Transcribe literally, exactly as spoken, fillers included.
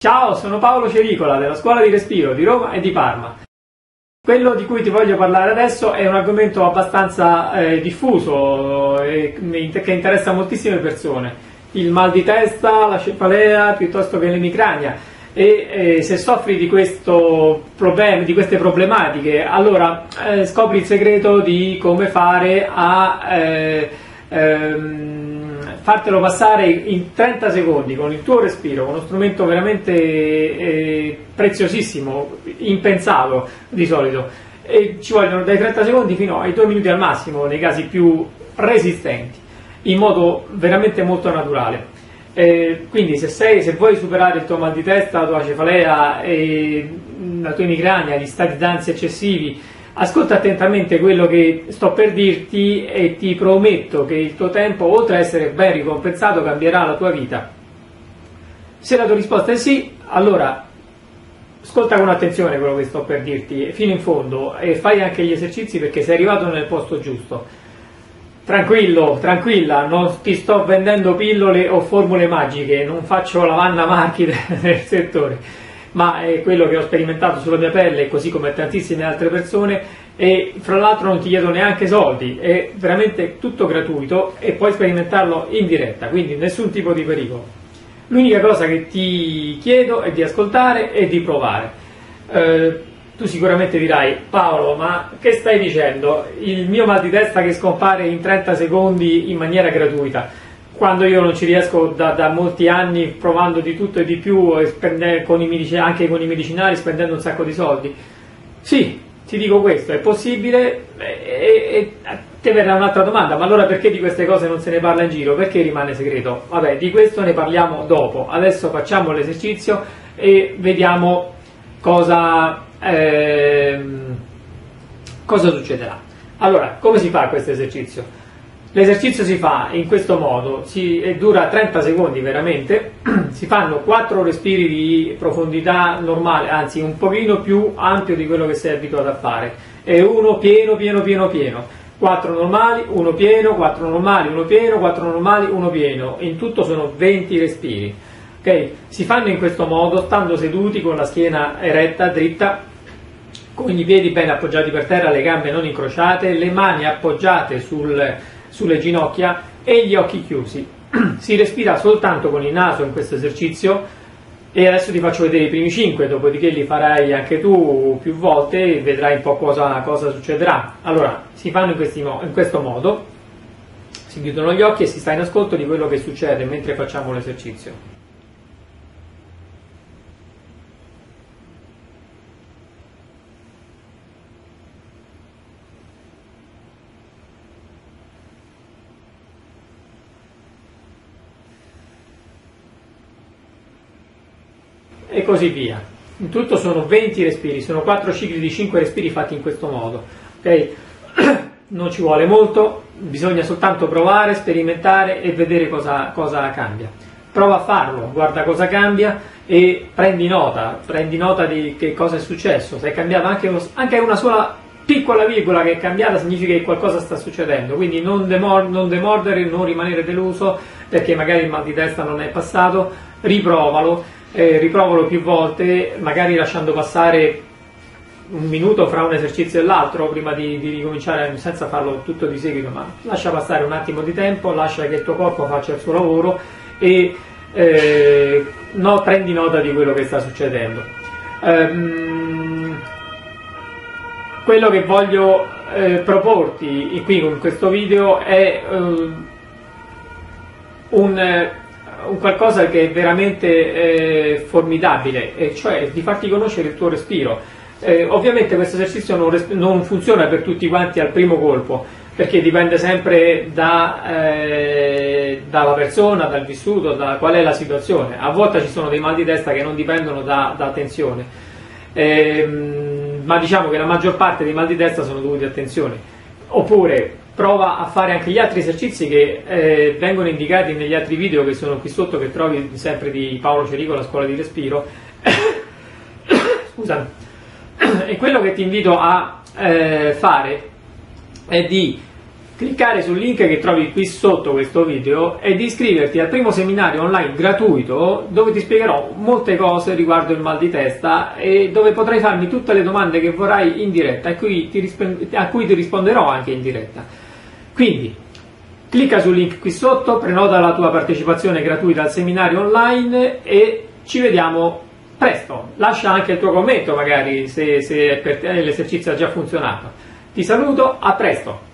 Ciao, sono Paolo Cericola della Scuola di Respiro di Roma e di Parma. Quello di cui ti voglio parlare adesso è un argomento abbastanza eh, diffuso e che interessa moltissime persone. Il mal di testa, la cefalea, piuttosto che l'emicrania. E eh, se soffri di, questo problem- di queste problematiche, allora eh, scopri il segreto di come fare a eh, ehm, fartelo passare in trenta secondi con il tuo respiro, con uno strumento veramente eh, preziosissimo, impensato di solito, e ci vogliono dai trenta secondi fino ai due minuti al massimo nei casi più resistenti, in modo veramente molto naturale. Eh, quindi se, sei, se vuoi superare il tuo mal di testa, la tua cefalea, e la tua emicrania, gli stati d'ansia eccessivi, ascolta attentamente quello che sto per dirti e ti prometto che il tuo tempo, oltre a essere ben ricompensato, cambierà la tua vita. Se la tua risposta è sì, allora ascolta con attenzione quello che sto per dirti fino in fondo e fai anche gli esercizi, perché sei arrivato nel posto giusto. Tranquillo, tranquilla, non ti sto vendendo pillole o formule magiche, non faccio la Vanna Marchi del settore, ma è quello che ho sperimentato sulla mia pelle, così come tantissime altre persone, e fra l'altro non ti chiedo neanche soldi, è veramente tutto gratuito e puoi sperimentarlo in diretta, quindi nessun tipo di pericolo. L'unica cosa che ti chiedo è di ascoltare e di provare. Eh, tu sicuramente dirai: Paolo, ma che stai dicendo? Il mio mal di testa che scompare in trenta secondi in maniera gratuita, quando io non ci riesco da, da molti anni, provando di tutto e di più, e spende, con i medici, anche con i medicinali, spendendo un sacco di soldi. Sì, ti dico questo, è possibile, e, e, e ti verrà un'altra domanda: ma allora perché di queste cose non se ne parla in giro? Perché rimane segreto? Vabbè, di questo ne parliamo dopo. Adesso facciamo l'esercizio e vediamo cosa, ehm, cosa succederà. Allora, come si fa questo esercizio? L'esercizio si fa in questo modo, si, e dura trenta secondi veramente, si fanno quattro respiri di profondità normale, anzi un pochino più ampio di quello che sei abituato a fare, e uno pieno, pieno, pieno, pieno, quattro normali, uno pieno, quattro normali, uno pieno, quattro normali, uno pieno, in tutto sono venti respiri. Okay? Si fanno in questo modo, stando seduti con la schiena eretta, dritta, con i piedi ben appoggiati per terra, le gambe non incrociate, le mani appoggiate sul sulle ginocchia e gli occhi chiusi. Si respira soltanto con il naso in questo esercizio, e adesso ti faccio vedere i primi cinque, dopodiché li farai anche tu più volte e vedrai un po' cosa, cosa succederà. Allora, si fanno in, questi, in questo modo, si chiudono gli occhi e si sta in ascolto di quello che succede mentre facciamo l'esercizio. E così via. In tutto sono venti respiri, sono quattro cicli di cinque respiri fatti in questo modo. Okay? Non ci vuole molto, bisogna soltanto provare, sperimentare e vedere cosa, cosa cambia. Prova a farlo, guarda cosa cambia e prendi nota, prendi nota di che cosa è successo. Se è cambiata anche, anche una sola piccola virgola che è cambiata, significa che qualcosa sta succedendo, quindi non, demor- non demordere, non rimanere deluso perché magari il mal di testa non è passato, riprovalo. Eh, riprovalo più volte, magari lasciando passare un minuto fra un esercizio e l'altro prima di, di ricominciare, senza farlo tutto di seguito, ma lascia passare un attimo di tempo, lascia che il tuo corpo faccia il suo lavoro e eh, no, prendi nota di quello che sta succedendo. Ehm, quello che voglio eh, proporti qui con questo video è eh, un un qualcosa che è veramente eh, formidabile, e cioè di farti conoscere il tuo respiro. Eh, ovviamente questo esercizio non, res- non funziona per tutti quanti al primo colpo, perché dipende sempre da, eh, dalla persona, dal vissuto, da qual è la situazione. A volte ci sono dei mal di testa che non dipendono da, da tensione, eh, ma diciamo che la maggior parte dei mal di testa sono dovuti a tensione. Oppure prova a fare anche gli altri esercizi che eh, vengono indicati negli altri video che sono qui sotto, che trovi sempre di Paolo Cericola, Scuola di Respiro. Scusa. E quello che ti invito a eh, fare è di cliccare sul link che trovi qui sotto questo video ed iscriverti al primo seminario online gratuito dove ti spiegherò molte cose riguardo il mal di testa e dove potrai farmi tutte le domande che vorrai in diretta a cui ti, risp- a cui ti risponderò anche in diretta. Quindi clicca sul link qui sotto, prenota la tua partecipazione gratuita al seminario online e ci vediamo presto. Lascia anche il tuo commento magari se, se per te l'esercizio ha già funzionato. Ti saluto, a presto!